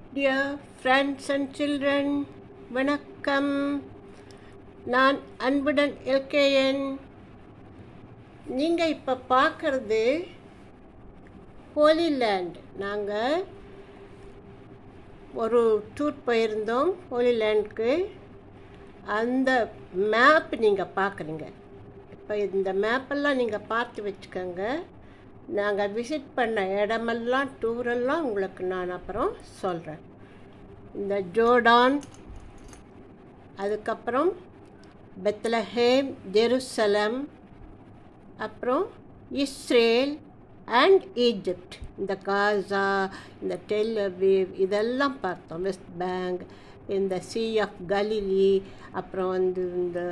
Dear friends and children, வணக்கம். நான் Anbudanlkn. நீங்கள் இப்போ பார்க்குறது ஹோலி லேண்ட். நாங்கள் ஒரு டூர் போயிருந்தோம் ஹோலி லேண்டுக்கு. அந்த மேப் நீங்கள் பார்க்குறீங்க. இப்போ இந்த மேப்பெல்லாம் நீங்கள் பார்த்து வச்சுக்கோங்க. நாங்கள் விசிட் பண்ண இடமெல்லாம் டூரெல்லாம் உங்களுக்கு நான் அப்புறம் சொல்கிறேன். இந்த ஜோர்டான், அதுக்கப்புறம் பெத்லஹேம், ஜெருசலம், அப்புறம் இஸ்ரேல் அண்ட் ஈஜிப்ட், இந்த காசா, இந்த டெல் அவீவ் இதெல்லாம் பார்த்தோம். வெஸ்ட் பேங்க், இந்த சி ஆஃப் கலிலி, அப்புறம் வந்து இந்த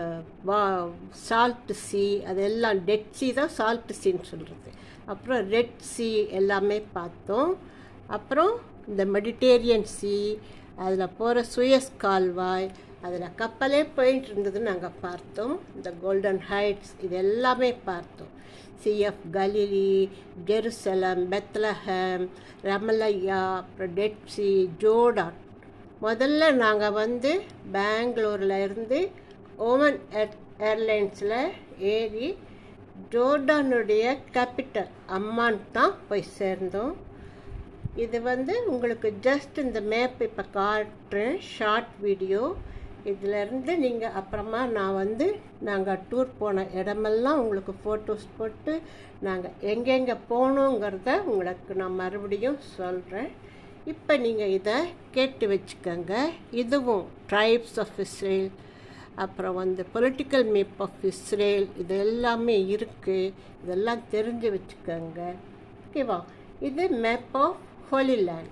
சால்ட் சி, அதெல்லாம் டெட் சி தான் சால்ட் சின்னு சொல்கிறது. அப்புறம் ரெட் சி எல்லாமே பார்த்தோம். அப்புறம் இந்த மெடிட்டேரியன் சி, அதில் போகிற சுயஸ் கால்வாய், அதில் கப்பலே போயிட்டு இருந்தது நாங்கள் பார்த்தோம். இந்த கோல்டன் ஹைட்ஸ் இது எல்லாமே பார்த்தோம். Sea of Galilee, Jerusalem, Bethlehem, Ramallah, அப்புறம் டெட் சி, ஜோர்டான். முதல்ல நாங்கள் வந்து பெங்களூரில் இருந்து ஓமன் ஏர்லைன்ஸில் ஏறி ஜோர்டானுடைய கேபிட்டல் அம்மான் தான் போய் சேர்ந்தோம். இது வந்து உங்களுக்கு ஜஸ்ட் இந்த மேப் இப்போ காட்டுறேன், ஷார்ட் வீடியோ. இதிலேருந்து நீங்கள் அப்புறமா நான் வந்து நாங்கள் டூர் போன இடமெல்லாம் உங்களுக்கு ஃபோட்டோஸ் போட்டு நாங்கள் எங்கெங்கே போகணுங்கிறத உங்களுக்கு நான் மறுபடியும் சொல்கிறேன். இப்போ நீங்கள் இதை கேட்டு வச்சுக்கோங்க. இதுவும் ட்ரைப்ஸ் ஆஃப் இஸ்ரேல், அப்புறம் வந்து பொலிட்டிக்கல் மேப் ஆஃப் இஸ்ரேல், இது எல்லாமே இருக்குது. இதெல்லாம் தெரிஞ்சு வச்சுக்கோங்க. ஓகேவா? இது மேப் ஆஃப் ஹோலி லேண்ட்.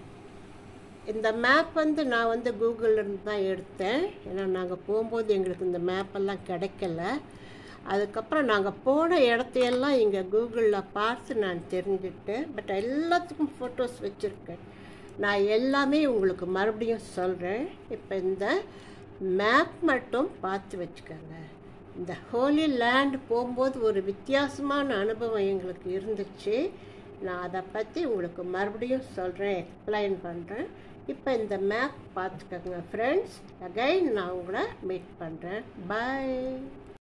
இந்த மேப் வந்து நான் வந்து கூகுளிலேருந்து தான் எடுத்தேன். ஏன்னா நாங்கள் போகும்போது எங்களுக்கு இந்த மேப்பெல்லாம் கிடைக்கல. அதுக்கப்புறம் நாங்கள் போன இடத்தையெல்லாம் இங்கே கூகுளில் பார்த்து நான் தெரிஞ்சுக்கிட்டேன். பட் எல்லாத்துக்கும் ஃபோட்டோஸ் வச்சுருக்கேன். நான் எல்லாமே உங்களுக்கு மறுபடியும் சொல்கிறேன். இப்போ இந்த மேப் மட்டும் பார்த்து வச்சுக்கோங்க. இந்த ஹோலி லேண்ட் போகும்போது ஒரு வித்தியாசமான அனுபவம் எங்களுக்கு இருந்துச்சு. நான் அதை பற்றி உங்களுக்கு மறுபடியும் சொல்கிறேன், எக்ஸ்பிளைன் பண்ணுறேன். இப்போ இந்த மேப் பார்த்துக்கோங்க ஃப்ரெண்ட்ஸ். அகைன் நான் உங்களை மீட் பண்ணுறேன். பாய்.